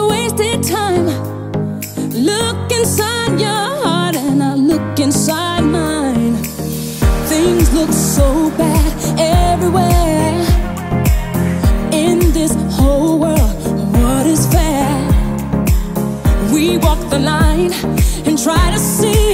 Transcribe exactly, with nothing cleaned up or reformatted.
wasted time. Look inside your heart and I look inside mine. Things look so bad everywhere. In this whole world, what is fair? We walk the line and try to see